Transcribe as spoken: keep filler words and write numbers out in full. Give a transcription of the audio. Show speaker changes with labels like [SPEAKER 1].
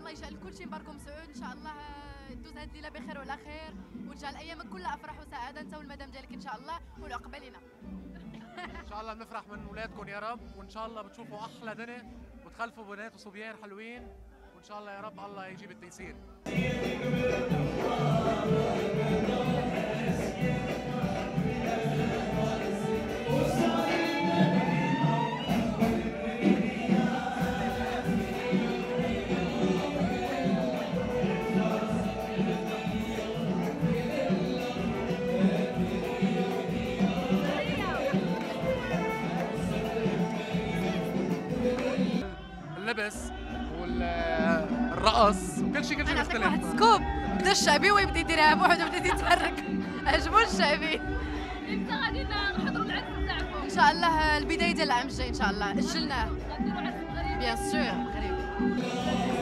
[SPEAKER 1] الله يجعل كل شيء مبارك ومسعود، ان شاء الله دوز هاد الليله بخير وعلى خير، وتجعل ايامك كلها افراح وسعاده انت والمدام ديالك ان شاء الله والعقبالنا.
[SPEAKER 2] ان شاء الله بنفرح من اولادكم يا رب، وان شاء الله بتشوفوا احلى دنيا وتخلفوا بنات وصبيان حلوين، وان شاء الله يا رب الله يجيب التيسير. اللبس والرقص وكل شيء كل شيء
[SPEAKER 1] انا
[SPEAKER 2] بيختلف.
[SPEAKER 1] واحد سكوب، بدا الشعبي ويبدا يديرها بوحده وبدا يتحرك، عجبو الشعبي.
[SPEAKER 3] امتى غادي نحضروا العرس تاعكم؟
[SPEAKER 1] ان شاء الله البدايه ديال العام الجاي ان شاء الله، اجلناه.
[SPEAKER 3] غنديروا عرس مغربي؟
[SPEAKER 1] بيان سور مغربي.